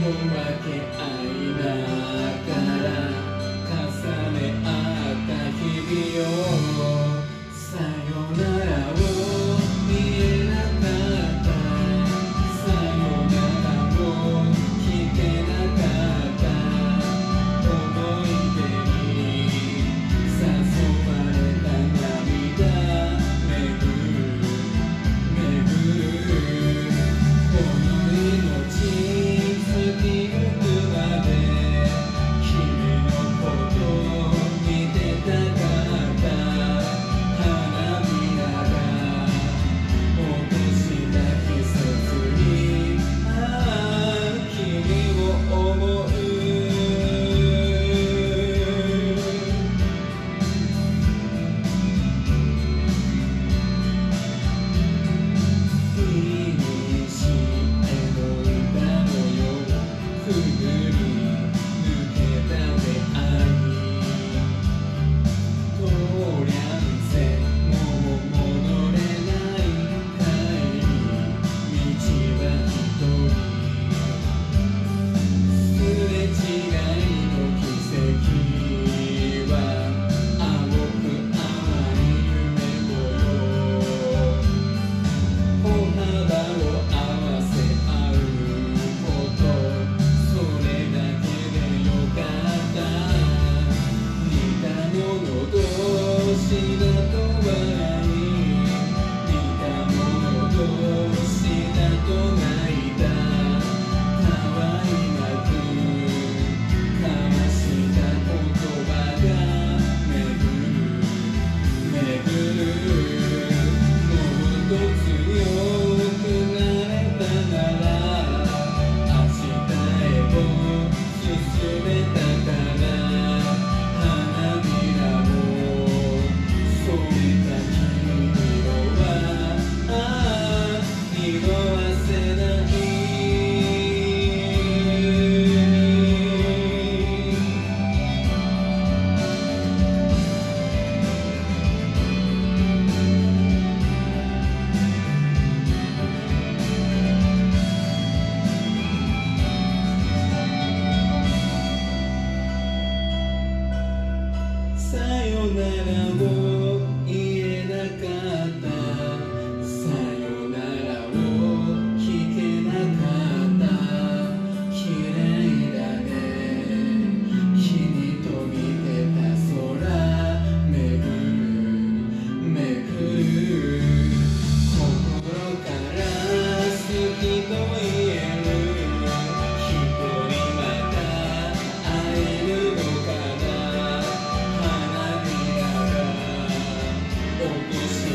け合いながら重ね合った日々をさよならを言えなかったさよならを聞けなかった思い出に誘われた涙巡るこの命尽きゆくまで君のことを見てたかった花びらが落とした季節に君を思うくぐり抜けた出会い通りゃんせもう戻れない帰り道は一人すれ違いの奇跡は青く淡い夢模様歩幅を合わせ合うことそれだけでよかった似た者同士だと笑い似た者同士だと泣いたたわいなく交わした言葉が巡るもっと強くなれたなら明日へと進めたから花びらを染めた君色は色あせないさよならを言えなかったさよならを聞けなかった綺麗だね君と見てた空巡る心から好きと言える一人また会えるのかな花びらが落とし